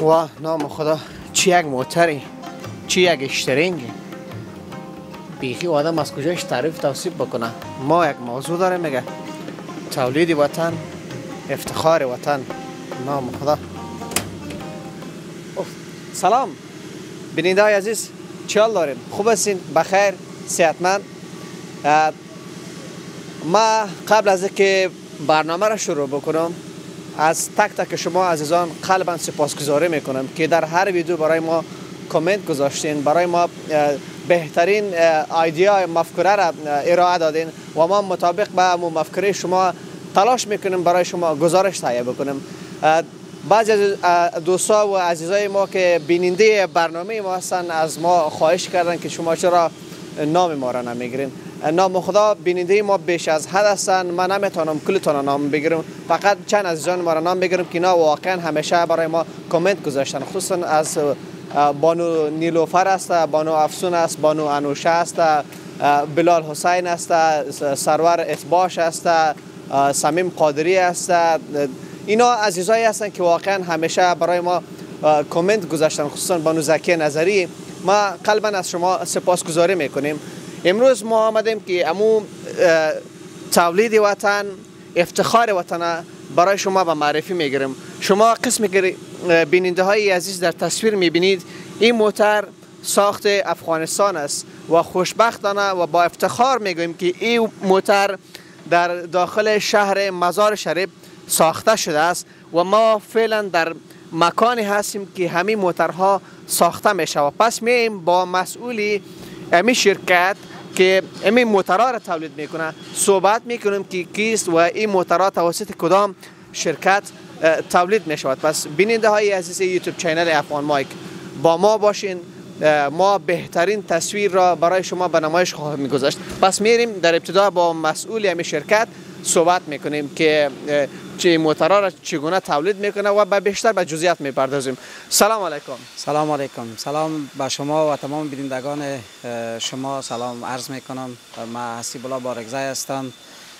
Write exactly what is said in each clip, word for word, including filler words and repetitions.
واه نام خدا، چی یک موتری، چی یک اشترینگی. بیخی آدم از کجایش تعریف توصیف بکنه. ما یک موضوع داره میگه تولید وطن، افتخار وطن. نام خدا. سلام بیننده های عزیز، چی حال دارین؟ خوب هستین؟ بخیر؟ صحتمند؟ ما قبل از اینکه برنامه را شروع بکنم از تک تک شما عزیزان قلبا سپاسگزاری میکنم که در هر ویدیو برای ما کامنت گذاشتین، برای ما بهترین ایده مفکوره را ارائه دادین و ما مطابق به مفکوره شما تلاش میکنیم برای شما گزارش تهیه بکنیم. بعضی از دوستا و عزیزای ما که بیننده برنامه ما هستن از ما خواهش کردن که شما چرا نام ما را نمیگیرین. نام خدا بیننده ما بیش از حد هستن، من نمیتونم کلتون نام بگیرم، فقط چند عزیزان ما را نام بگیرم که اینا واقعا همیشه برای ما کامنت گذاشتن، خصوصا از بانو نیلوفر است، بانو افسون است، بانو انوشه است، بلال حسین است، سرور اتباش است، سمیم قادری است. اینا عزیزایی هستن که واقعا همیشه برای ما کامنت گذاشتن، خصوصا بانو زکی نظری. ما قلبا از شما سپاسگزاری میکنیم. امروز ما آمدیم که امو تولید وطن، افتخار وطن برای شما به معرفی میگیریم. شما قسمی که بیننده های عزیز در تصویر میبینید، این موتر ساخت افغانستان است و خوشبختانه و با افتخار میگوییم که این موتر در داخل شهر مزار شریف ساخته شده است و ما فعلا در مکانی هستیم که همین موترها ساخته میشه و پس میایم با مسئولی امی شرکت که امی موترها را تولید میکنه صحبت میکنیم که کیست و این موترها توسط کدام شرکت تولید میشود. پس بیننده های عزیز یوتیوب چینل افغان مایک با ما باشین، ما بهترین تصویر را برای شما به نمایش خواهیم گذاشت. پس میریم در ابتدا با مسئول امی شرکت صحبت میکنیم که چه موترها را چگونه تولید میکنه و به بیشتر به جزئیات میپردازیم. سلام علیکم. سلام علیکم. سلام به شما و تمام بینندگان شما سلام عرض میکنم. من حسیب الله بارگزای هستم،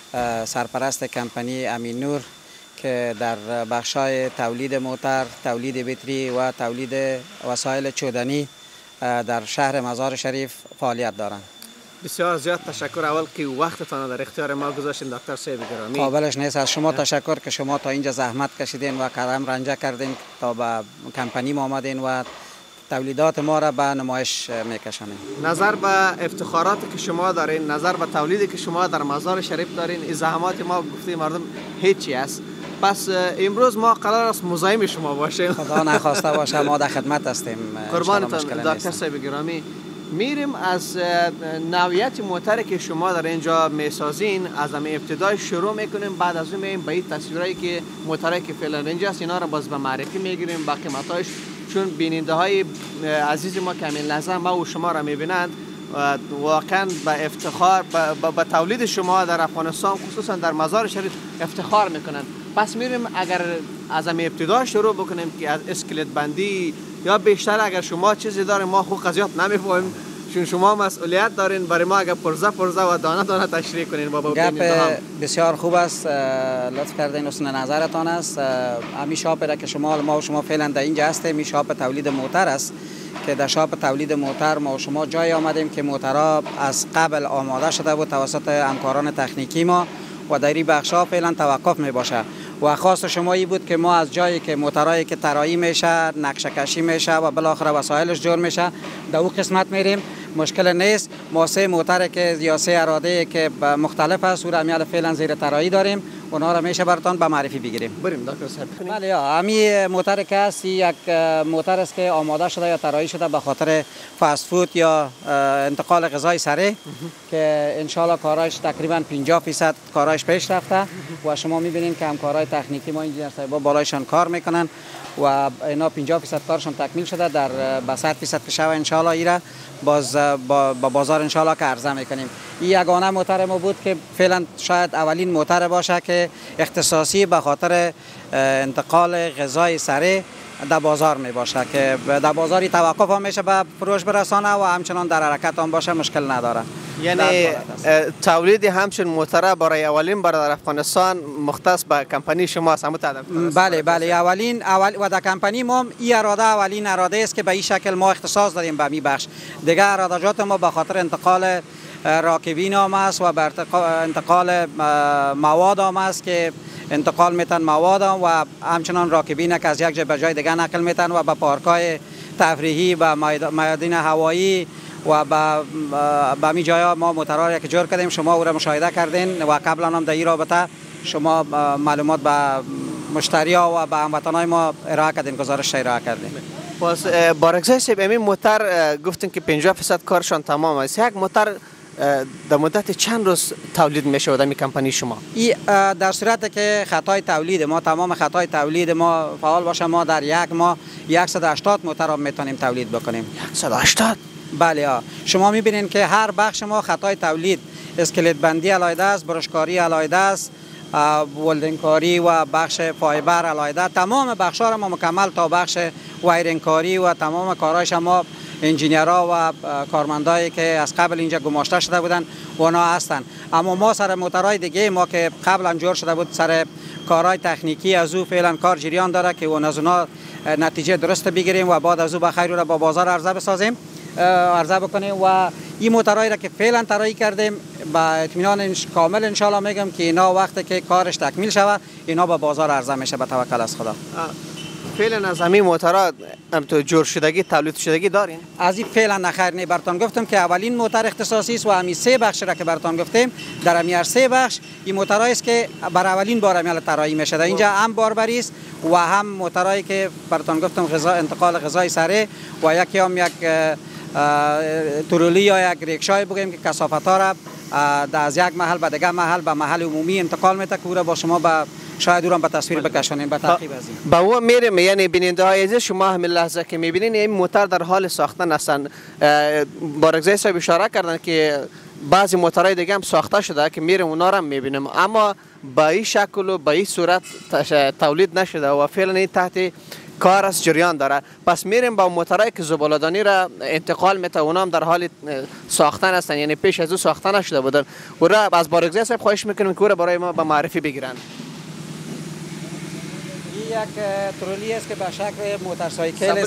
سرپرست کمپانی امین نور که در بخشای تولید موتر، تولید بطری و تولید وسایل چودنی در شهر مزار شریف فعالیت دارند. بسیار زیاد تشکر اول که وقتتان در اختیار ما گذاشتین دکتر صاحب گرامی. قابلش نیست. از شما تشکر که شما تا اینجا زحمت کشیدین و قدم رنجه کردین تا به کمپانی ما آمدین و تولیدات ما را به نمایش میکشانید. نظر به افتخاراتی که شما دارین، نظر به تولیدی که شما در مزار شریف دارین، این زحمات ما گفته مردم هیچی است. پس امروز ما قرار است مزاحم شما باشیم. خدا نخواسته باشه، ما در خدمت هستیم. قربانتان دکتر صاحب گرامی. میریم از نوعیت موتری که شما در اینجا میسازین از همه ابتدای شروع میکنیم، بعد از اون میریم به این تصویرایی که موتری که فعلا اینجا است اینا رو باز به معرفی میگیریم با قیمتاش، چون بیننده های عزیز ما که همین لحظه ما و شما را میبینند واقعا به افتخار به تولید شما در افغانستان خصوصا در مزار شریف افتخار میکنند. پس میریم اگر از همه ابتدا شروع بکنیم که از اسکلت بندی یا بیشتر اگر شما چیزی دارین ما خوب قضیات نمیفهمیم، چون شما مسئولیت دارین برای ما اگر پرزه پرزه و دانه دانه تشریح کنین. بابا گپ بسیار خوب است، لطف کردین، حسن نظرتان است. همین شاپ را که شما ما و شما فعلا در اینجا هستیم، این شاپ تولید موتر است که در شاپ تولید موتر ما و شما جای آمدیم که موترها از قبل آماده شده بود توسط همکاران تکنیکی ما و در این بخشا فعلا توقف می باشه و خواست شما ای بود که ما از جایی که موترایی که طراحی میشه، نقشه کشی میشه و بالاخره وسایلش جور میشه در اون قسمت میریم. مشکل نیست. ما سه موتر که یا سه اراده که مختلف است او را میال فعلا زیر طراحی داریم، اونا را میشه براتون به معرفی بگیریم. بریم دکتر صاحب. بله، همین موتر که است یک موتر است که آماده شده یا طراحی شده به خاطر فست فود یا انتقال غذای سریع که ان شاء الله کارایش تقریبا پنجاه درصد کارایش پیش رفته و شما میبینید که همکارای تکنیکی ما انجینیر صاحبا بالایشان کار میکنن و اینا پنجاه درصد کارشون تکمیل شده. در به صد درصد که شوه ان شاء الله ایرا باز با بازار ان شاء الله که عرضه میکنیم. این یگانه موتر ما بود که فعلا شاید اولین موتر باشه که اختصاصی به خاطر انتقال غذای سریع در بازار می باشه که در بازاری توقف هم میشه به فروش برسانه و همچنان در حرکت هم باشه، مشکل نداره. یعنی تولید همچین موتر برای اولین بار در افغانستان مختص به کمپانی شما است؟ بله بله، اولین اول و در کمپانی ما این اراده اولین اراده است که به این شکل ما اختصاص داریم به می بخش. دیگه اراده‌جات ما به خاطر انتقال راکبین هم است و به انتقال مواد هم است که انتقال میتن مواد هم و همچنان راکبین که از یک جای به جای دیگه نقل میتن و به پارک‌های تفریحی و میادین هوایی و به می جای ما موترها که جور کردیم. شما او را مشاهده کردین و قبلا هم در این رابطه شما معلومات به مشتری ها و به هموطنان ما ارائه کردین، گزارش ارائه کردین. پس بارگزای صاحب، این موتر گفتین که پنجاه درصد کارشان تمام است. یک موتر در مدت چند روز تولید میشه در کمپانی شما؟ این در صورت که خطای تولید ما تمام خطای تولید ما فعال باشه، ما در یک ماه صد و هشتاد موتر را میتونیم تولید بکنیم. صد و هشتاد؟ بله ها. شما میبینین که هر بخش ما خطای تولید، اسکلت بندی علایده است، برشکاری علایده است، ولدینگ کاری و بخش فایبر علایده، تمام بخش ها را ما مکمل تا بخش وایرینگ کاری و تمام کارهایش ما انجینیرها و کارمندایی که از قبل اینجا گماشته شده بودن اونا هستن. اما ما سر موترهای دیگه ما که قبلا جور شده بود سر کارهای تکنیکی از او فعلا کار جریان داره که اون از اونا نتیجه درست بگیریم و بعد از او بخیر را با بازار عرضه بسازیم، عرضه بکنیم. و این موترهایی را که فعلا طراحی کردیم با اطمینان کامل ان شاء الله میگم که اینا وقتی که کارش تکمیل شود اینا با بازار عرضه میشه به توکل از خدا. فعلا از همین موترها هم تو جور شدگی تولید شدگی دارین؟ از این فعلا نخیر نه. براتون گفتم که اولین موتر اختصاصی است و همین سه بخش را که براتون گفتیم در همین سه بخش این موترهایی است که بر اولین بار همین طراحی میشه. در اینجا هم باربری است و هم موترهایی که براتون گفتم غذا انتقال غذای سره و یکی هم یک ترولی یا یک ریکشای بگیم که کثافت ها را از یک محل به دیگر محل به محل عمومی انتقال میده که او را با شما به شاید او را به تصویر بکشونیم به تعقیب از این. با او میریم، یعنی بیننده های عزیز شما همین لحظه که میبینین این موتر در حال ساختن هستن. بارگزای صاحب اشاره کردن که بعضی موترهای دیگه هم ساخته شده که میریم اونا را میبینیم، اما با این شکل و با این صورت تولید نشده و فعلا این تحت کار از جریان داره. پس میریم با موترهایی که زباله‌دانی را انتقال میته، اونا هم در حال ساختن هستن، یعنی پیش از او ساخته نشده بودن. و را از بارگزای صاحب خواهش میکنیم که او را برای ما به معرفی بگیرن. این یک ترولی است که به شکل موتورسایکل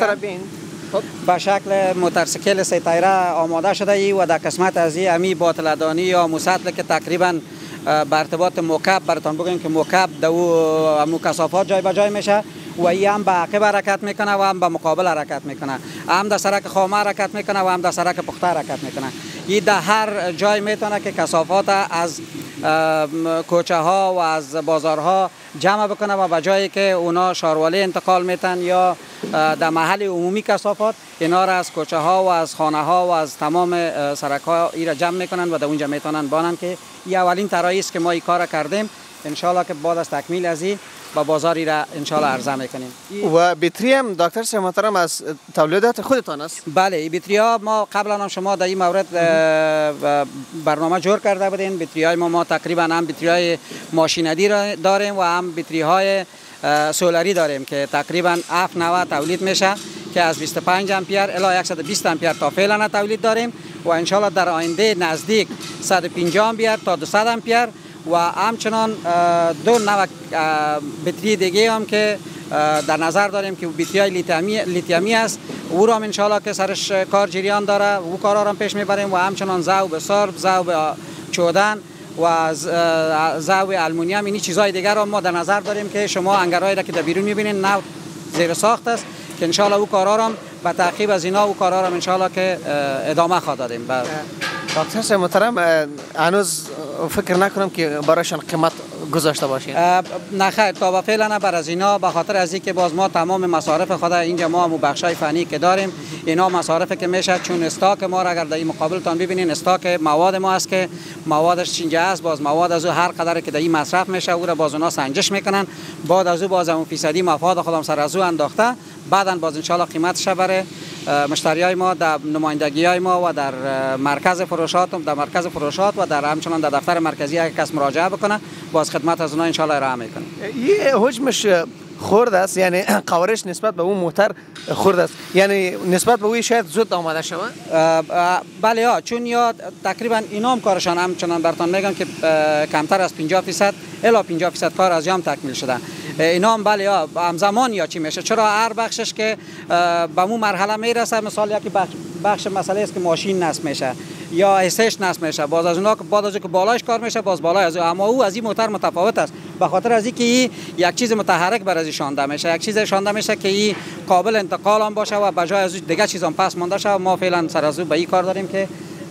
به شکل موتورسایکل سه تایره آماده شده ای و در قسمت از این امی باطله‌دانی یا مسطل که تقریبا به ارتباط مکعب براتون بگیم که مکعب در او کثافات جای به جای میشه و این هم به عقب حرکت میکنه و هم به مقابل حرکت میکنه، هم در سرک خامه حرکت میکنه و هم در سرک پخته حرکت میکنه. این در هر جای میتونه که کثافات از کوچه ها و از بازارها جمع بکنه و به جایی که اونا شاروالی انتقال میتن یا در محل عمومی کثافات اینا را از کوچه ها و از خانه ها و از تمام سرک ها ای را جمع میکنن و در اونجا میتونن بانن که این اولین طراحی است که ما این کار کردیم. ان شاء الله که بعد از تکمیل از این با بازاری را ان شاء الله عرضه میکنیم. و بیتری هم دکتر صاحب محترم از تولیدات خودتان است؟ بله، این بیتری ها ما قبلا هم شما در این مورد برنامه جور کرده بودین. بیتری های ما ما تقریبا هم بیتری های ماشینری را داریم و هم بیتری های سولاری داریم که تقریبا هفت نوع تولید میشه که از بیست و پنج امپیر الی صد و بیست امپیر تا فعلا تولید داریم و ان شاء الله در آینده نزدیک صد و پنجاه امپیر تا دویست امپیر و همچنان دو نوع بیتری دیگه هم که در نظر داریم که بیتری های لیتیمی لیتیمی است، او را ان شاء الله که سرش کار جریان داره او کارا را پیش میبریم و همچنان ذوب سرب، ذوب چودن و ذوب آلومینیوم، این چیزهای دیگر را ما در نظر داریم که شما انگرهایی را که در بیرون میبینین نو زیر ساخت است که ان شاء الله او کارا را به تعقیب از اینا او کارا را ان شاء الله که ادامه خواهد دادیم. دکتر صاحب محترم هنوز فکر نکنم که برایشان قیمت گذاشته باشین؟ نه خیر، تا به فعلا بر از اینا به خاطر از اینکه باز ما تمام مصارف خود اینجا ما هم بخشای فنی که داریم اینا مصارفی که میشه، چون استاک ما را اگر در این مقابل تان ببینین استاک مواد ما است که موادش اینجا است، باز مواد از او هر قدر که در این مصرف میشه او را باز اونا سنجش میکنن، بعد از او باز اون فیصدی مفاد خودم سر از او انداخته، بعدن باز ان شاء الله قیمتش بره مشتریای ما در نمایندگی‌های ما و در مرکز فروشات در مرکز فروشات و در همچنان در دفتر مرکزی اگه کس مراجعه بکنه باز خدمت از اونها ان شاء الله ارائه میکنیم. یه حجمش خرد است، یعنی قوارش نسبت به اون موتر خرد است، یعنی نسبت به اوی شاید زود آماده شود. بله ها، چون یا تقریبا اینا هم کارشان همچنان براتون میگم که کمتر از پنجاه درصد الی پنجاه درصد کار از یام تکمیل شده. اینا هم بله ها همزمان یا چی میشه، چرا هر بخشش که به اون مرحله میرسه، مثال یکی بخش, بخش مسئله است که ماشین نصب میشه یا استش نصب میشه، باز از اونها بعد از که بالایش کار میشه باز بالای از، اما او از این موتر متفاوت است به خاطر از اینکه این یک چیز متحرک بر از شانده میشه، یک چیز شانده میشه که این قابل انتقال هم باشه و بجای از دیگه چیزام پس مونده شه. ما فعلا سر از به این کار داریم که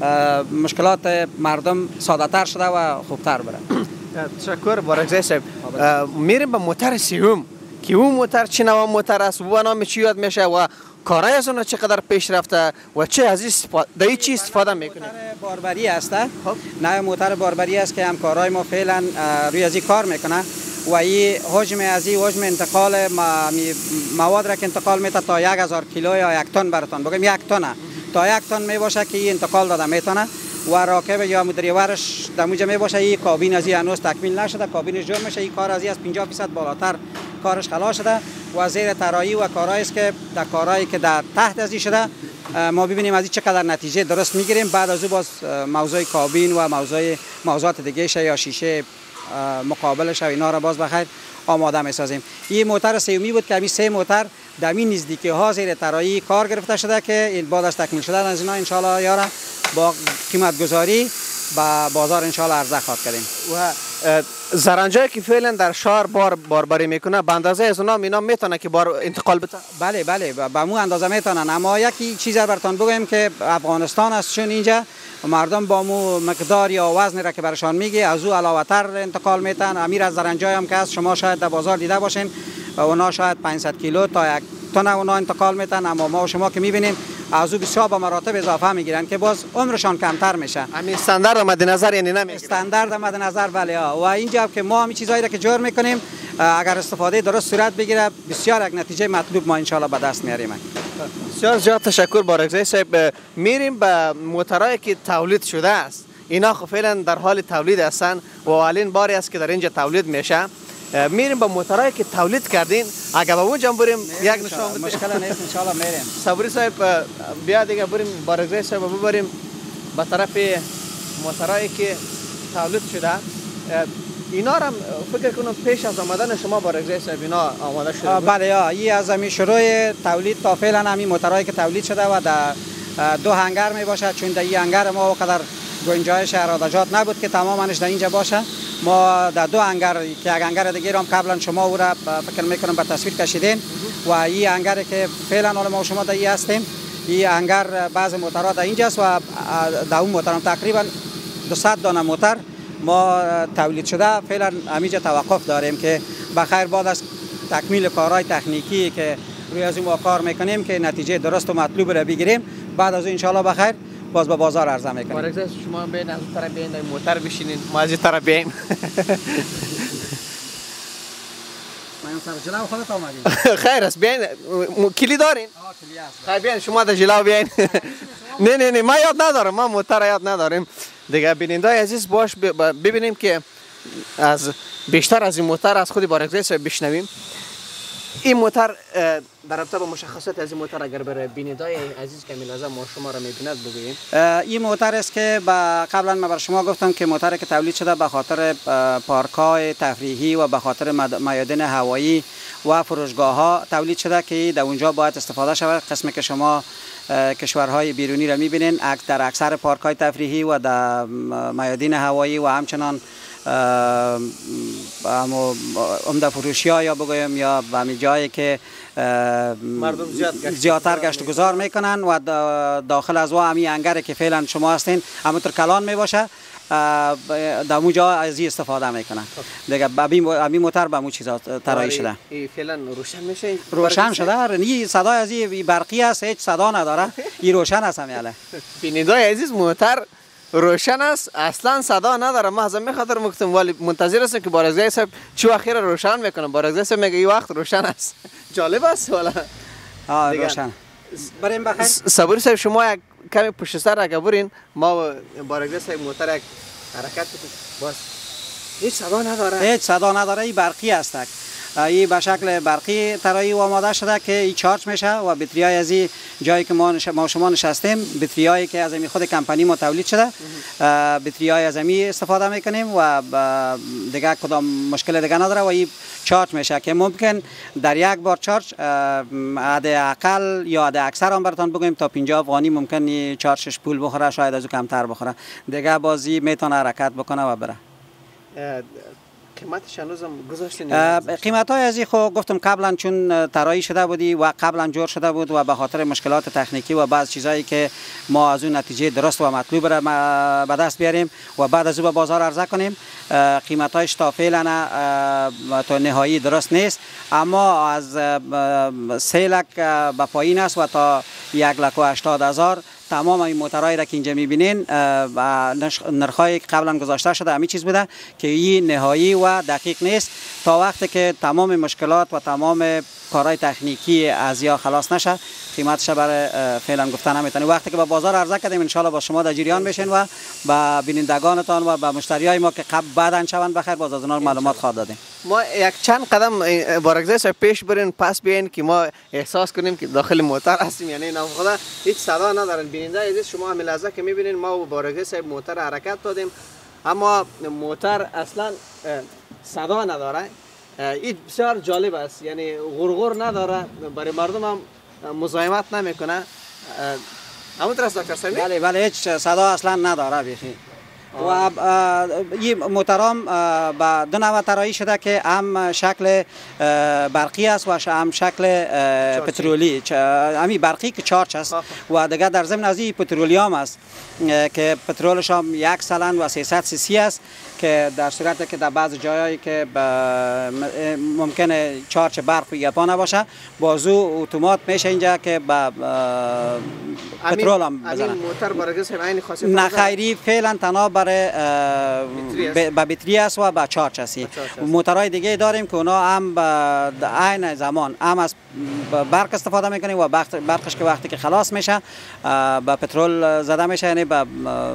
مشکلات مردم ساده تر شده و خوبتر بره. تشکر بارکزای صاحب. میریم به موتر سیوم که اون موتر چه نوع موتر است و نام چی یاد میشه و کارای از اون چقدر پیش رفته و چه از این چی استفاده میکنه؟ موتر باربری است. نه موتر باربری است که هم کارای ما فعلا روی از این کار میکنه و این حجم از این حجم انتقال مواد را که انتقال میته تا یک هزار کیلو یا یک تن براتون بگم، یک تن تا یک تن می باشه که این انتقال داده میتونه و راکب یا مدریورش دموجه می باشه. این کابین از این هنوز تکمیل نشده، کابینش جور میشه. این کار از این از پنجاه درصد بالاتر کارش خلاص شده و زیر طراحی و کارهایی است که در کارهایی که در تحت از این شده ما ببینیم از این چقدر نتیجه درست میگیریم. بعد از او باز موضوع کابین و موضوع موضوعات دیگه شه یا شیشه مقابلش و اینا را باز بخیر آماده میسازیم. این موتر سیومی بود که همین سه موتر در این نزدیکی ها زیر طراحی کار گرفته شده که این بعد از تکمیل شدن از اینا ان شاء الله یارا با قیمت گذاری با بازار ان شاء الله عرضه خواهد کردیم. و زرنجایی که فعلا در شهر بار باربری میکنه به اندازه از اونا اینا میتونه که بار انتقال بده؟ بله بله به مو اندازه میتونن، اما یکی چیز براتون بگم که افغانستان است چون اینجا مردم با مو مقدار یا وزن را که برشان میگه از او علاوه تر انتقال میتن. امیر از زرنجای هم که است شما شاید در بازار دیده باشین و اونا شاید پانصد کیلو تا یک تن اونا انتقال میتن، اما ما و شما که میبینیم از او بسیار با مراتب اضافه میگیرن که باز عمرشان کمتر میشه. همین استاندارد مد نظر یعنی نمیگیرن؟ استاندارد مد نظر بله ها. و اینجا که ما همین چیزایی را که جور میکنیم اگر استفاده درست صورت بگیره بسیار یک نتیجه مطلوب ما ان شاء الله به دست میاریم. بسیار زیاد تشکر بارکزای صاحب. میریم به موترایی که تولید شده است. اینا خب فعلا در حال تولید هستن و اولین باری است که در اینجا تولید میشه. میریم با موترایی که تولید کردین، اگه به اونجا بریم یک نشان بده. مشکل نیست ان شاء الله میریم. صبوری صاحب بیا دیگه بریم بارکزای صاحب ببریم به طرف موترایی که تولید شده. اینا را فکر کنم پیش از آمدن شما بارکزای صاحب اینا آماده شده بود؟ بله ها، این از همین شروع تولید تا فعلا همین موترایی که تولید شده و در دو هنگر می باشه، چون در این هنگر ما وقدر گنجایش ارادجات نبود که تمامش در اینجا باشه. ما در دو هنگر که یک هنگر دیگه هم قبلا شما او را فکر میکنم به تصویر کشیدین و این هنگر که فعلا حالا ما شما در این هستیم، این هنگر بعض موترها در اینجاست و در اون موتر هم تقریبا دویست دانه موتر ما تولید شده. فعلا همینجا توقف داریم که بخیر بعد از تکمیل کارهای تکنیکی که روی از اون کار میکنیم که نتیجه درست و مطلوب را بگیریم، بعد از اون ان شاء الله بخیر باز به بازار عرضه میکنیم. بارکزای شما بیاین از اون طرف بیاین موتر بشینین، ما از این طرف بیایم. من سر جلو خودت اومدین. خیر است بیاین، کلی دارین؟ آه کلی است. خیر بیاین شما در جلو بیاین. نه نه نه ما یاد ندارم، ما موتر یاد نداریم. دیگه بینندای عزیز باش ببینیم که از بیشتر از این موتر از خود بارکزای صاحب بشنویم. این موتر در رابطه با مشخصات از این موتر اگر برای بینندای عزیز که میلازم ما شما را میبیند بگوییم. این موتر است که با قبلا من بر شما گفتم که موتر که تولید شده به خاطر پارک‌های تفریحی و به خاطر میادین هوایی و فروشگاه ها تولید شده که در اونجا باید استفاده شود. قسمی که شما کشورهای بیرونی را میبینین در اکثر پارک‌های تفریحی و در میادین هوایی و همچنان اما عمده فروشی ها یا بگویم یا به همین جایی که مردم زیادتر گشت گذار میکنن و داخل از وا همین انگره که فعلا شما هستین همونطور کلان میباشه در اونجا از این استفاده میکنن دیگه. همین موتر به همون چیزا طراحی شده. فعلا روشن میشه؟ روشن شده. این صدای از این برقی است، هیچ صدا نداره. این روشن است همیاله. بینندای عزیز موتر روشن است، اصلا صدا نداره. ما از همین خاطر مکتم ولی منتظر هستم که بارکزای صاحب چه وقت روشن میکنه. بارکزای صاحب میگه این وقت روشن است. جالب است والا. آه روشن. بریم بخیر. صبوری صاحب شما یک کمی پشت سر اگه برین ما بارکزای صاحب موتر یک حرکت بکنیم. باز هیچ صدا نداره. هیچ صدا نداره. این برقی است. این به شکل برقی طراحی و آماده شده که این چارج میشه و بطری های از این جایی که ما نش... ما شما نشستیم بطری هایی که از خود کمپانی ما تولید شده بطری های از امی استفاده میکنیم و دیگه کدام مشکل دیگه نداره و این چارج میشه که ممکن در یک بار چارج حداقل یا حد اکثر هم براتون بگویم تا پنجاه افغانی ممکن چارجش پول بخوره، شاید از کمتر بخوره. دیگه بازی میتونه حرکت بکنه و بره. قیمتش هنوزم گذاشتین؟ قیمت های از این خو گفتم قبلا چون طراحی شده بودی و قبلا جور شده بود و به خاطر مشکلات تکنیکی و بعض چیزایی که ما از اون نتیجه درست و مطلوب را به دست بیاریم و بعد از او به بازار عرضه کنیم، قیمت هایش تا فعلا تا نهایی درست نیست، اما از سه لک به پایین است و تا یک لک و هشتاد هزار تمام این موترهایی را که اینجا میبینین نرخ‌های قبلا گذاشته شده همین چیز بوده که این نهایی و دقیق نیست. تا وقتی که تمام مشکلات و تمام کارهای تکنیکی از یا خلاص نشه قیمتش برای فعلا گفتن نمیتونیم. وقتی که به بازار عرضه کردیم ان شاءالله با شما در جریان بشین و با بینندگانتان و با مشتریای ما که قبل بعدن شوند بخیر باز از اونها معلومات خواهد دادیم. ما یک چند قدم بارگزای پیش برین پس بیاین که ما احساس کنیم که داخل موتر هستیم، یعنی نه خدا هیچ صدا ندارن. بیننده عزیز شما همین لحظه که میبینین ما با بارگزای موتر حرکت دادیم اما موتر اصلا صدا نداره. این بسیار جالب است، یعنی غرغر نداره، برای مردم هم مزاحمت نمیکنه. همونطور است دکتر سمی؟ بله بله هیچ صدا اصلا نداره بیخی. و این موترام با دو نوع طراحی شده که هم شکل برقی است و هم شکل پترولی. همین برقی که چارج است و دیگه در ضمن از این پترولی هم است که پترولش هم یک سلند و سیصد سی سی است که در صورتی که در بعض جایی که ممکنه چارج برق و گپا نباشه بازو اتومات میشه اینجا که با پترول هم بزنه. همین موتر برای همین خاصیت نه خیری فعلا تنها برای با بطری است و با چارج است. موترهای دیگه داریم که اونا هم به عین زمان هم از برق استفاده میکنیم و برقش که وقتی که خلاص میشه با پترول زده میشه، یعنی با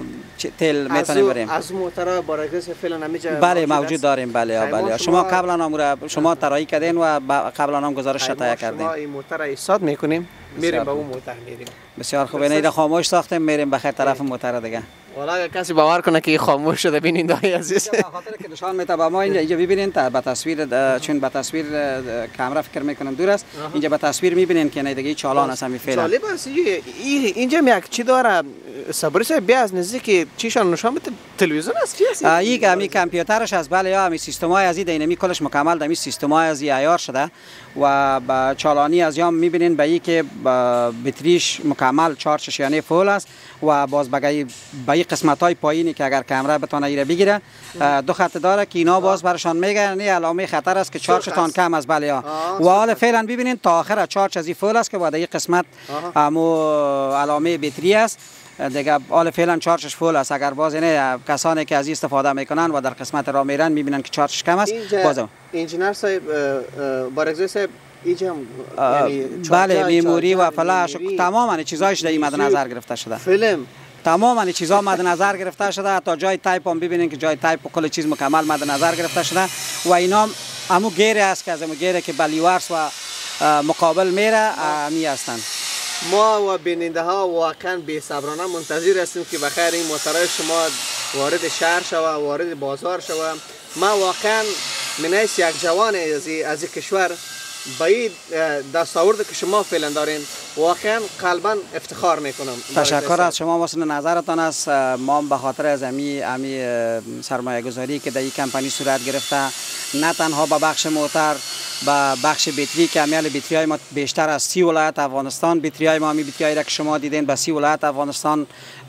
تیل میتونیم بریم. از موترها برای فعلا همینجا بله موجود داریم. بله بله شما قبلا هم شما طراحی کردین و قبلا هم گزارش تهیه کردین. ما این موتر را ایستاد میکنیم میریم به اون موتر میریم. بسیار خوب. اینو خاموش ساختیم میریم بخیر طرف موتر دیگه. والا اگه کسی باور کنه که خاموش شده بیننده عزیز به خاطر که نشان میده با ما اینجا ببینید به تصویر چون به تصویر کامera فکر میکنم دور است. اینجا به تصویر میبینین که نه دیگه چالان است همین فعلا. جالب است اینجا یک چی داره صبری صاحب بیا از نزدیک چیشان نشان بده. تلویزیون است چی است؟ این همین کامپیوترش است. بله یا همین سیستمای از این دینامی کلش مکمل همین سیستمای از عیار شده و با چالانی از یام میبینین به این که بطریش مکمل چارجش یعنی فول است و باز بگای به این قسمت های پایینی که اگر کامera بتونه ایره بگیره دو خط داره که اینا باز برشان میگه یعنی علامه خطر است که چارجتان کم است. بله ها و حالا فعلا ببینین تا آخر چارج از این فول است که بعد این قسمت همو علامه بطری است دیگه. حالا فعلا چارجش فول است. اگر باز نه کسانی که از این استفاده میکنن و در قسمت را میرن میبینن که چارجش کم است بازم انجینر صاحب بارگزای صاحب اینجا یعنی بله میموری و فلاش تماما چیزایش در این مد نظر گرفته شده. فیلم تماما چیزا مد نظر گرفته شده تا جای تایپ هم ببینین که جای تایپ و کل چیز مکمل مد نظر گرفته شده و اینا همو گیره است که از همو گیره که بلیوارس و مقابل میره می هستند. ما و بیننده ها واقعا بی صبرانه منتظر هستیم که بخیر این موترهای شما وارد شهر شوه، وارد بازار شوه. ما واقعا من حیث یک جوان از از کشور با این دستاورد که شما فعلا دارین واقعا قلبا افتخار میکنم. تشکر از شما واسه نظرتان است. ما به خاطر از امی امی سرمایه گذاری که در این کمپانی صورت گرفته نه تنها به بخش موتر با بخش بطری که امیال بطری های ما بیشتر از سی ولایت افغانستان بطری های ما، همی بطری هایی را که شما دیدین به سی ولایت افغانستان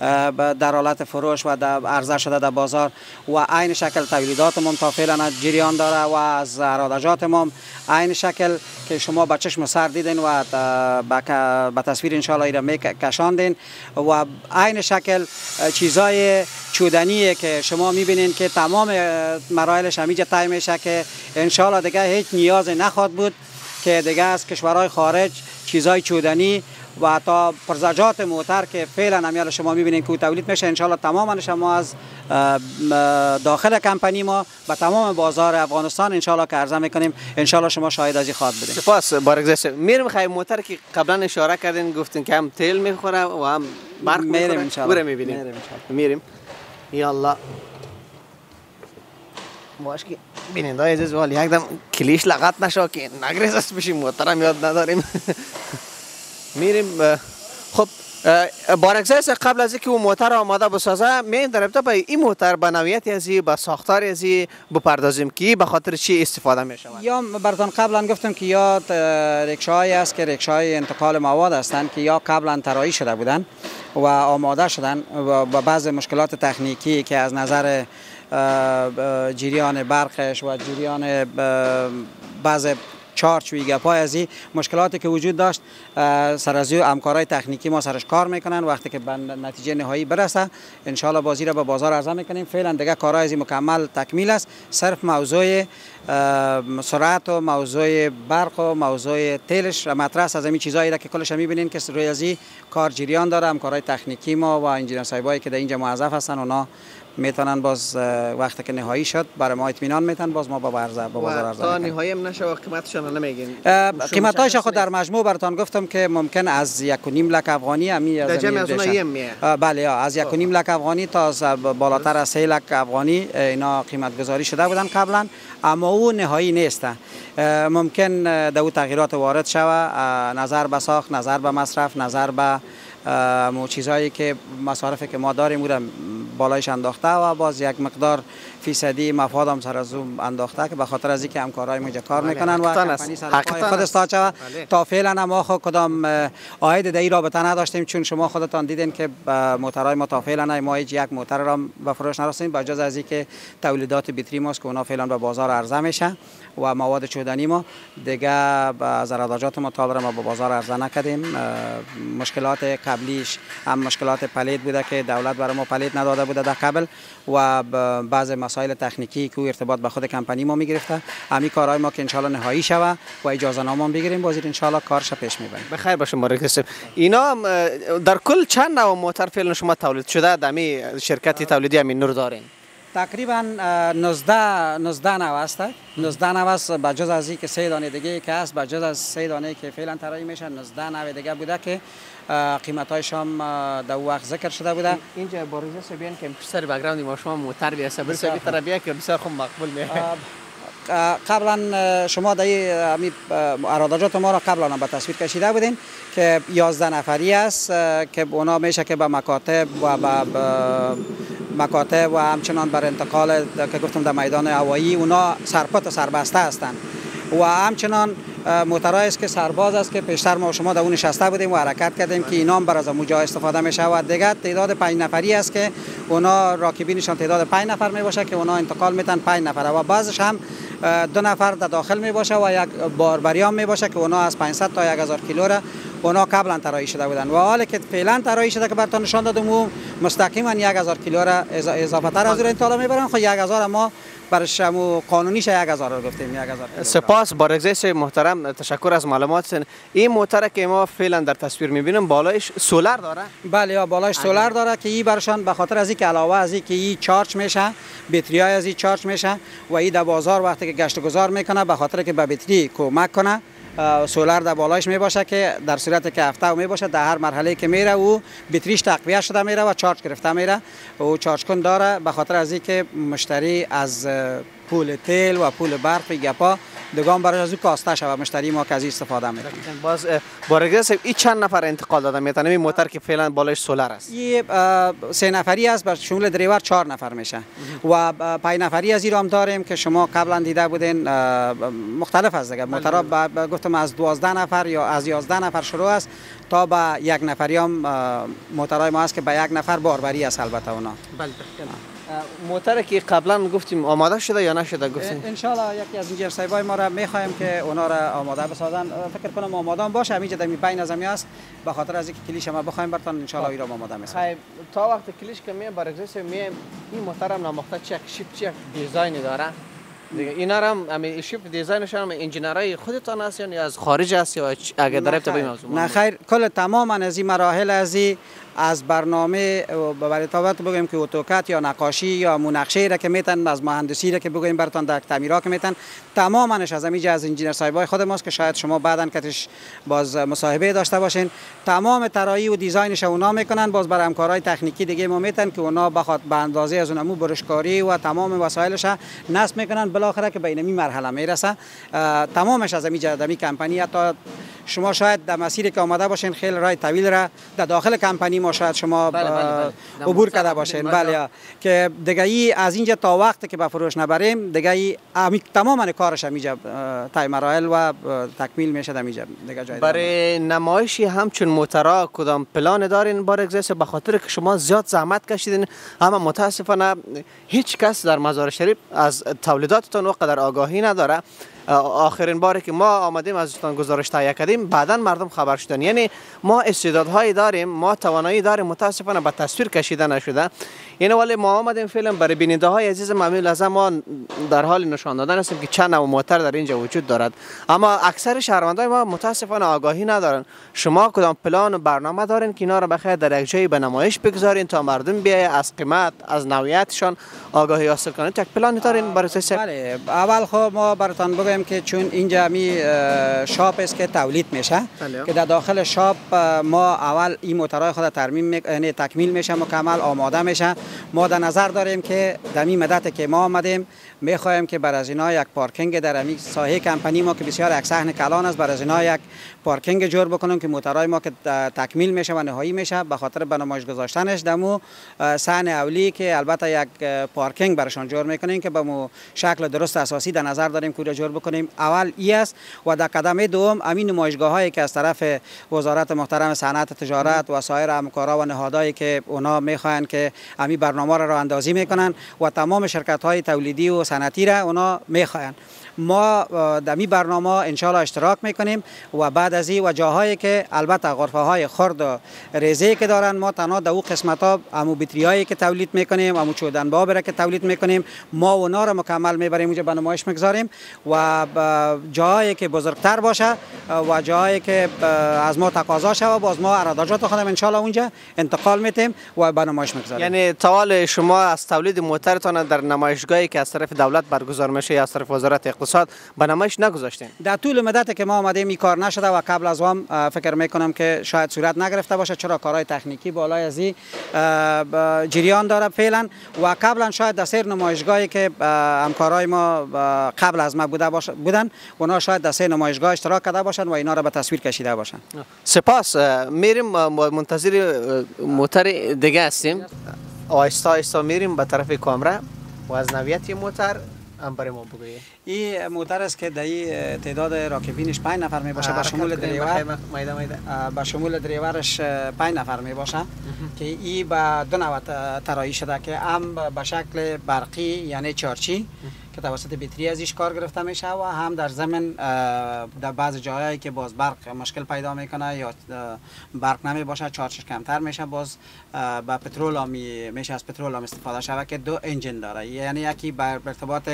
در حالت فروش و در عرضه شده در بازار و عین شکل تولیدات ما تا فعلا جریان داره و از ارادجات ما عین شکل که شما با چشم سر دیدین و با تصویر انشاءالله ایره میکشاندین و عین شکل چیزای چودنیه که شما میبینین که تمام مراحلش همیجا طی میشه که انشاءالله دیگه هیچ نیاز نخواهد بود که دیگه از کشورهای خارج چیزای چودنی و تا پرزجات موتر که فعلا همیال شما میبینید که تولید میشه، انشالله تماما شما از داخل کمپانی ما به تمام بازار افغانستان انشالله که عرضه میکنیم، انشالله شما شاهد از این خواهد بودید. سپاس بارگزیس. میرم خیلی موتر که قبلا اشاره کردین گفتین که هم تیل میخوره و هم برق میخوره. میریم انشالله. بریم میبینیم. میریم. یالا. باش که بیننده عزیز ولی یکدم کلیش لغت نشو که نگریز است بشیم محترم یاد نداریم. میریم. خب بارگزیس قبل از اینکه اون موتر آماده بسازه میایم در ابتدا به این موتر به نوعیتی ازی به ساختار ازی بپردازیم که به خاطر چی استفاده میشه. یا براتون قبلا گفتم که یا رکشاهایی است که رکشاهای انتقال مواد هستند که یا قبلا طراحی شده بودن و آماده شدن و بعض مشکلات تکنیکی که از نظر جریان برقش و جریان بعض چارج و گپای ازی مشکلاتی که وجود داشت، سر از همکارای تکنیکی ما سرش کار میکنن. وقتی که به نتیجه نهایی برسه انشالله بازی را به بازار عرضه میکنیم. فعلا دیگه کارهای ازی مکمل تکمیل است، صرف موضوع سرعت و موضوع برق و موضوع تیلش مطرح است. از همین چیزایی را که کلش میبینین که روی ازی کار جریان داره. همکارای تکنیکی ما و انجینیر صاحبایی که در اینجا موظف هستن اونا میتونن باز وقتی که نهایی شد برای ما اطمینان میتن باز ما با بازار با بازار عرضه تا نهایی هم نشه و قیمتشون نمیگین. قیمتایش خود در مجموع براتون گفتم که ممکن از یک و نیم لک افغانی همی از اونایی میه. بله از یک و نیم لک افغانی تا بالاتر از سه لک افغانی اینا قیمت گذاری شده بودن قبلا، اما او نهایی نیست. ممکن در او تغییرات وارد شود، نظر به ساخت، نظر به مصرف، نظر به مو چیزایی که مصارفی که ما داریم بودم بالایش انداخته و باز یک مقدار فیصدی مفاد هم سر از اون انداخته که به خاطر از اینکه همکارای ما کار میکنن و کمپانی سر پای خود استاد شود. تا فعلا ما خود کدام عاید در این رابطه نداشتیم، چون شما خودتان دیدین که موترهای ما تا فعلا ما هیچ یک موتر را به فروش نرسیدیم، به جز از اینکه تولیدات بیتری ماست که اونا فعلا به بازار عرضه میشه و مواد چودنی ما دیگه از اراضیات ما تا ما به بازار عرضه نکردیم. مشکلات قبلیش هم مشکلات پلید بوده که دولت برای ما پلید نداده بوده در قبل و بعض مسائل تکنیکی که ارتباط به خود کمپانی ما میگرفته. همین کارهای ما که انشالله نهایی شود و اجازه نامه بگیریم بازی انشالله کارش پیش میبریم. بخیر باشه بارگزیس. اینا در کل چند نوع موتر فعلا شما تولید شده در می شرکتی تولیدی همین نور دارین؟ تقریبا نوزده نوزده نو است. نوزده نو است با جز از اینکه سه دانه دیگه که است، با جز از سه دانه که فعلا طراحی میشه نوزده نو دیگه بوده که قیمتایش هم در وقت ذکر شده بوده. اینجا بارگزیس بیان که پشت بک‌گراند ما شما موتر بیاسه بسیار بیشتر بیا که بسیار خوب مقبول میه. قبلا شما در این اراضیات ما را قبلا به تصویر کشیده بودین که یازده نفری است که اونا میشه که به مکاتب و به مکاتب و همچنان بر انتقال که گفتم در میدان هوایی اونا سرپت و سربسته هستند و همچنان موترایی است که سرباز است که پیشتر ما شما در اون نشسته بودیم و حرکت کردیم که اینا هم بر از اونجا استفاده میشه و دیگه تعداد پنج نفری است که اونا راکبینشان تعداد پنج نفر می باشه که اونا انتقال میتن پنج نفر و بعضش هم دو نفر در داخل می باشه و یک باربریان می باشه که اونا از پانصد تا هزار کیلو را اونا قبلا طراحی شده بودن و حالا که فعلا طراحی شده که براتون نشان دادم او مستقیما هزار کیلو را اضافه تر از اون طالع میبرن. خب هزار ما برش مو قانونیش هزار رو گفتیم هزار. سپاس بارگزیس محترم، تشکر از معلومات. این موتر که ما فعلا در تصویر میبینیم بالایش سولار داره؟ بله یا بالایش سولار داره که این برشان به خاطر از اینکه علاوه از اینکه این چارج میشه بطری های از این چارج میشه و این در بازار وقتی که گشت و گذار میکنه به خاطر که به بطری کمک کنه سولار در بالایش می باشه که در صورتی که هفته می باشه در هر مرحله که میره او بطریش تقویت شده میره و چارج گرفته میره و چارج کن داره به خاطر از اینکه مشتری از پول تیل و پول برق و گپا دگان برای از او کاسته شود مشتری ما که از استفاده میکنه. باز بارگزیس این چند نفر انتقال داده میتونه این موتر که فعلا بالایش سولار است؟ این سه نفری است با شمول دریور چهار نفر میشه و پنج نفری از ایران داریم که شما قبلا دیده بودین مختلف است دیگه موترها گفتم از دوازده نفر یا از یازده نفر شروع است تا به یک نفری هم موترهای ما است که به یک نفر باربری است البته اونا. بله موتر که قبلا گفتیم آماده شده یا نشده گفتیم؟ ان شاء الله یکی از انجینیر صاحبای ما را میخوایم که اونا را آماده بسازن. فکر کنم آماده باشه همینجا در بین از است به خاطر از اینکه کلیش ما بخوایم براتون ان شاء الله ایرا آماده میسازیم. تا وقت کلیش که می بارگزیس می این موتر هم نامخته چک شیپ چک دیزاین داره؟ دیگه اینا را هم همین شیپ دیزاینش هم انجینرای خودتان است یا از خارج است یا اگه در ابتدای موضوع؟ نه خیر، کل تماما از این مراحل از این از برنامه برای تابت بگویم که اتوکات یا نقاشی یا مناقشه را که میتن، از مهندسی را که بگویم براتون در تعمیرات که میتن، تماماش از همینجا از انجینر صاحبای خود ماست که شاید شما بعداً کتش باز مصاحبه داشته باشین. تمام طراحی و دیزاینش اونا میکنن، باز بر همکارای تکنیکی دیگه ما میتن که اونا بخاطر به اندازه از اونمو برشکاری و تمام وسایلش نصب میکنن، بالاخره که به این مرحله میرسه. تمامش از همینجا در کمپانی. حتی شما شاید در مسیری که آمده باشین خیلی راه طویل را در داخل کمپانی ما شاید شما بله بله بله. عبور کرده باشین. بله که دیگه ای از اینجا تا وقتی که به فروش نبریم دیگه ای تماما کارش همینجا تای مراحل و تکمیل میشه همینجا دیگه جای برای نمایشی همچون موترا کدام پلان دارین بار اگزیس؟ به خاطر که شما زیاد زحمت کشیدین، اما متاسفانه هیچ کس در مزار شریف از تولیداتتون وقدر آگاهی نداره. آخرین باری که ما آمدیم ازتان گزارش تهیه کردیم بعداً مردم خبر شدن. یعنی ما استعدادهایی داریم، ما توانایی داریم، متاسفانه به تصویر کشیده نشده. یعنی ولی ما آمدیم فیلم برای بیننده های عزیز معمول از ما در حال نشان دادن هستیم که چند نوع موتر در اینجا وجود دارد، اما اکثر شهروندان ما متاسفانه آگاهی ندارن. شما کدام پلان و برنامه دارین که اینا را بخیر در یک جایی به نمایش بگذارین تا مردم بیای از قیمت از نوعیتشان آگاهی حاصل کنن؟ یک پلان دارین برای سه؟ بله، اول خب ما براتون بگم که چون اینجا می شاپ است که تولید میشه بله. که در داخل شاپ ما اول این موترهای خود ترمیم یعنی تکمیل میشه، مکمل آماده میشه. ما در نظر داریم که در این مدت که ما آمدیم میخوایم که بر از اینا یک پارکینگ در این ساحه کمپانی ما که بسیار یک صحن کلان است، بر از اینا یک پارکینگ جور بکنیم که موترهای ما که تکمیل میشه و نهایی میشه به خاطر به نمایش گذاشتنش دمو صحن اولی که البته یک پارکینگ برشان جور میکنیم که به مو شکل درست اساسی در نظر داریم که جور بکنیم. اول ای است و در قدم دوم امین نمایشگاه هایی که از طرف وزارت محترم صنعت تجارت و سایر همکارا و نهادهایی که اونا میخواین که امی برنامه را راه اندازی میکنن و تمام شرکت های تولیدی و صنعتی را اونا میخواین. ما در این برنامه انشالله اشتراک میکنیم و بعد از این و جاهایی که البته غرفه های خرد و ریزه که دارن ما تنها در او قسمت ها امو بیتری هایی که تولید میکنیم، امو چودن باب که تولید میکنیم ما اونا را مکمل میبریم اونجا به نمایش میگذاریم و جاهایی که بزرگتر باشه و جاهایی که از ما تقاضا شوه باز ما ارادات خودم انشالله اونجا انتقال میتیم و به نمایش میگذاریم. یعنی توال شما از تولید موترتان در نمایشگاهی که از طرف دولت برگزار میشه یا از طرف وزارت اقتصاد به نمایش نگذاشتین؟ در طول مدت که ما آمدیم این کار نشده و قبل از هم فکر میکنم که شاید صورت نگرفته باشه، چرا کارهای تکنیکی بالای از این جریان داره فعلا و قبلا شاید در سیر نمایشگاهی که همکارای ما قبل از ما بوده باشه بودن اونا شاید در سیر نمایشگاه اشتراک کرده باشن و اینا را به تصویر کشیده باشن. سپاس. میریم منتظر موتر دیگه هستیم. آهسته آهسته میریم به طرف کامرا و از نوعیت موتر هم برای ما بگویید. این موتر است که در این تعداد راکبینش پنج نفر می باشه، با شمول دریور با شمول دریورش پنج نفر می باشه که این با دو نوع طراحی شده که هم به شکل برقی یعنی چارچی که توسط بطری ازش کار گرفته میشه و هم در زمین در بعض جاهایی که باز برق مشکل پیدا میکنه یا برق نمی باشه چارجش کمتر میشه باز با پترول هم میشه از پترول هم استفاده شده که دو انجین داره، یعنی یکی بر ارتباط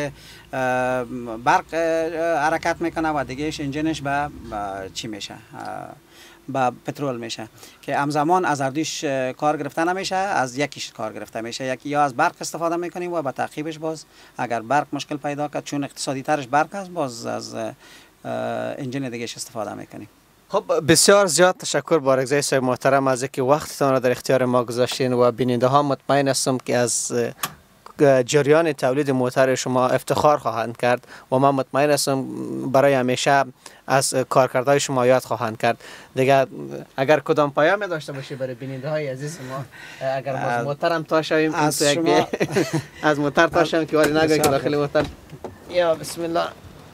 برق حرکت میکنه و دیگهش انجینش به چی میشه با پترول میشه که همزمان از اردوش کار گرفته نمیشه، از یکیش کار گرفته میشه. یکی یا از برق استفاده میکنیم و با تعقیبش باز اگر برق مشکل پیدا کرد چون اقتصادی ترش برق است باز از انجین دیگهش استفاده میکنیم. خب بسیار زیاد تشکر بارگزای صاحب محترم از اینکه وقتتان را در اختیار ما گذاشتین و بیننده ها مطمئن هستم که از جریان تولید موتر شما افتخار خواهند کرد و من مطمئن هستم برای همیشه از کارکردهای شما یاد خواهند کرد. دیگه اگر کدام پیام داشته باشی برای بیننده های عزیز ما، اگر باز موترم تا شویم از شما از موتر تا شویم که ولی نگوی که داخل موتر یا بسم الله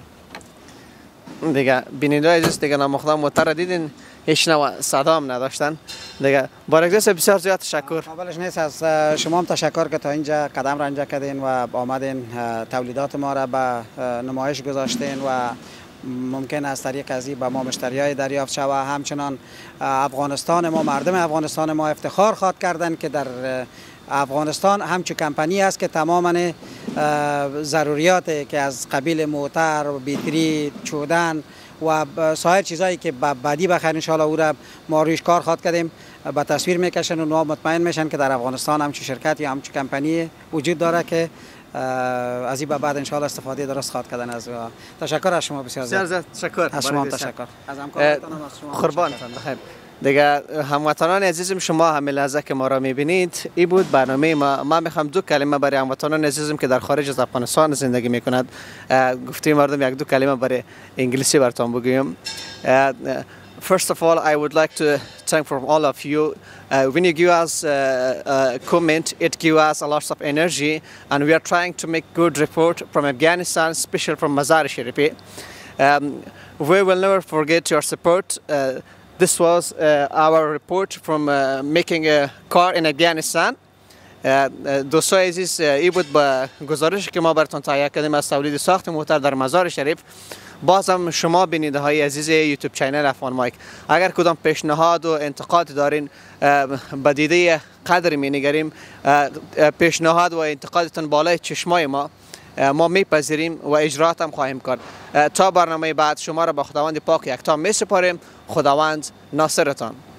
دیگه بیننده های عزیز دیگه نامخدام موتر را دیدین هیچ نوع صدا هم نداشتن. دیگه بارگزیس بسیار زیاد تشکر. اولش نیست از شما هم تشکر که تا اینجا قدم را اینجا کردین و آمدین تولیدات ما را به نمایش گذاشتین و ممکن است طریق از این به ما مشتریای دریافت شود. همچنان افغانستان ما، مردم افغانستان ما افتخار خواد کردن که در افغانستان همچون کمپانی است که تماما ضروریات که از قبیل موتر، بیتری، چودن و سایر چیزایی که بعدی بخیر انشاءالله او را ما رویش کار خواد کردیم به تصویر میکشن و نوع مطمئن میشن که در افغانستان همچون شرکت یا همچون کمپانی وجود داره که از این به بعد انشاءالله استفاده درست خواهد کردن. از تشکر از شما بسیار زیاد. تشکر از شما تشکر از همکارتان از شما قربانتان. بخیر دیگه هموطنان عزیزم، شما همه لحظه که ما را میبینید این بود برنامه ما. ما میخوام دو کلمه برای هموطنان عزیزم که در خارج از افغانستان زندگی میکنند گفته مردم یک دو کلمه برای انگلیسی براتون بگویم. First of all, I would like to thank from all of you. Uh, when you give us a, a comment, it gives us a lot of energy, and we are trying to make good report from Afghanistan, especially from Mazar-e-Sharif. Um, we will never forget your support. Uh, this was uh, our report from uh, making a car in Afghanistan. دوستای عزیز، این بود با گزارشی که ما براتون تهیه کردیم از تولید ساخت موتر در مزار شریف. بازم شما بیننده های عزیز یوتیوب چینل افغان مایک، اگر کدام پیشنهاد و انتقاد دارین به دیده قدر می نگریم، پیشنهاد و انتقادتون بالای چشمای ما ما میپذیریم و اجرات هم خواهیم کرد. تا برنامه بعد شما را به خداوند پاک یکتا می سپاریم. خداوند ناصرتان.